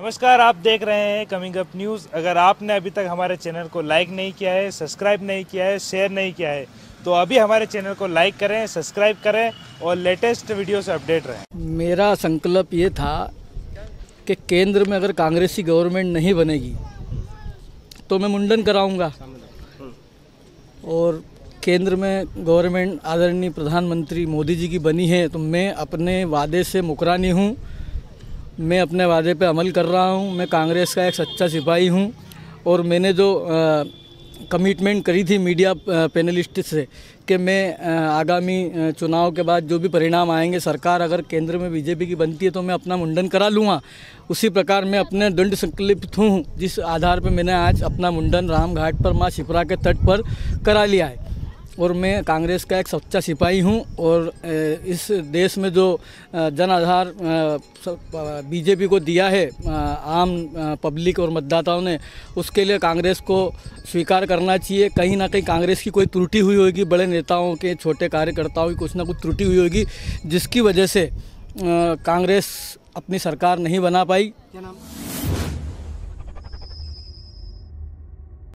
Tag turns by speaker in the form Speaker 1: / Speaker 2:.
Speaker 1: नमस्कार, आप देख रहे हैं कमिंग अप न्यूज़। अगर आपने अभी तक हमारे चैनल को लाइक नहीं किया है, सब्सक्राइब नहीं किया है, शेयर नहीं किया है, तो अभी हमारे चैनल को लाइक करें, सब्सक्राइब करें और लेटेस्ट वीडियो से अपडेट रहें।
Speaker 2: मेरा संकल्प ये था कि केंद्र में अगर कांग्रेस की गवर्नमेंट नहीं बनेगी तो मैं मुंडन कराऊंगा और केंद्र में गवर्नमेंट आदरणीय प्रधानमंत्री मोदी जी की बनी है तो मैं अपने वादे से मुकरा नहीं हूँ। मैं अपने वादे पे अमल कर रहा हूँ। मैं कांग्रेस का एक सच्चा सिपाही हूँ और मैंने जो कमिटमेंट करी थी मीडिया पैनलिस्ट से कि मैं आगामी चुनाव के बाद जो भी परिणाम आएंगे, सरकार अगर केंद्र में बीजेपी की बनती है तो मैं अपना मुंडन करा लूँगा। उसी प्रकार मैं अपने दृढ़ संकल्पित हूँ, जिस आधार पर मैंने आज अपना मुंडन रामघाट पर माँ शिप्रा के तट पर करा लिया है। और मैं कांग्रेस का एक सच्चा सिपाही हूं और इस देश में जो जन आधार बीजेपी को दिया है आम पब्लिक और मतदाताओं ने, उसके लिए कांग्रेस को स्वीकार करना चाहिए। कहीं ना कहीं कांग्रेस की कोई त्रुटि हुई होगी, बड़े नेताओं के, छोटे कार्यकर्ताओं की कुछ ना कुछ त्रुटि हुई होगी, जिसकी वजह से कांग्रेस अपनी सरकार नहीं बना पाई। क्या नाम?